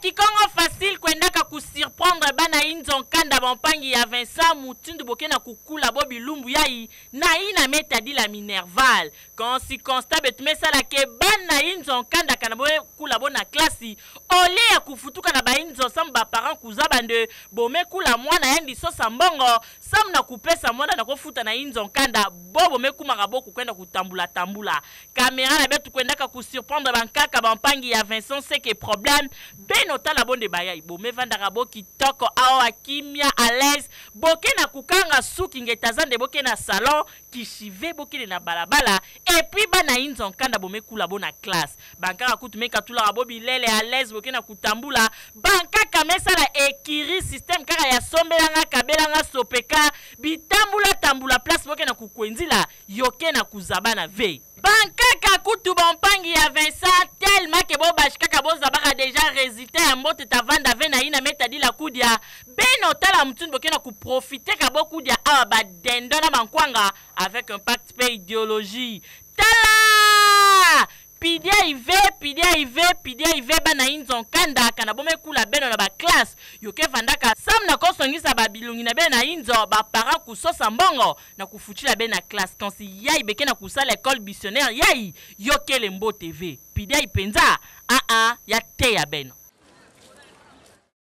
kikongo facile kwendaka kusurprendre bana inzo nkanda bampangi ya Vincent Mutundu bokena kukula bobi lumbu yai na ina metadi la Minerval konsi constable tumesala ke bana inzo nkanda kana boye kula bona klasi ole ya kufutuka na ba inzo samba parents kuzabande bome kula mwana yendi sosa mbongo sam na kupesa mwana na kofuta na inzo nkanda bobo mekumaka boku kwenda kutambula tambula kamera na betu kwendaka kusurprendre bankaka bampangi ya Vincent seke problème benota la bonde bayai bome vandaka boki toko awa kimia à l'aise boke na kukanga suki ngetazande boke na salon kishive boke na balabala et puis bana inzo nkanda bome kula bona classe bankaka kutumeka tula bobi lele à l'aise boke na kutambula bankaka mesala ekiri système kaka ya sombelanga kabelanga sopeka bitambula tambula place boke na kukwenzila yoke na kuzabana ve bankaka kutu bampangi ya Vincent tellement que bo bashikaka boza baka déjà résultat ya mbote tavanda ve na ina metadi la kudia beno tala mtundu bokena ku profiter ka boku dia awa ba dendo na mankwanga avec un pacte pe idéologie tala pidia ive bana inzo nkanda kana bome kula beno na ba classe yoke vandaka sam na kosongisa ba bilungi na bena inzo ba para kusosa mbongo na kufuchila bena classe kansi yai beke na kusala école missionnaire yai yoke lembo TV pidia ipenza ya te ya beno